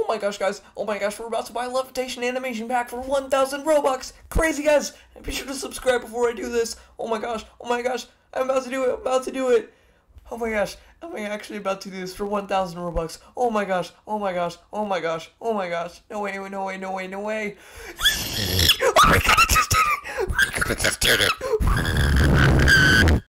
my gosh, guys. Oh my gosh, we're about to buy a levitation animation pack for 1,000 Robux. Crazy, guys. And be sure to subscribe before I do this. Oh my gosh. Oh my gosh. I'm about to do it. I'm about to do it. Oh my gosh. I'm actually about to do this for 1,000 Robux. Oh my gosh. Oh my gosh. Oh my gosh. Oh my gosh. No way, no way, no way, no way. Oh my god, I just did it. Oh my god, I just did it.